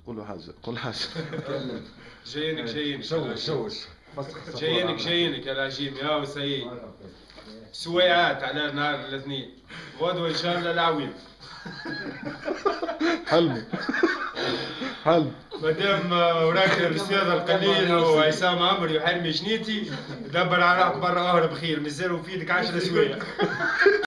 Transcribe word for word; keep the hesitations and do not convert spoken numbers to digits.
قولوا حاجه قول حاجه. جايينك جايينك شوش شوش جايينك جايينك يا العجيم يا وسيد. سويعات على نهار الاثنين غدوه ان شاء الله العويم. حلمي حلم مادام وراك الاستاذ القليل وعصام عمري وحلمي جنيتي دبر على روحك برا اهرب خير مازالوا في ايدك عشرة سوايع.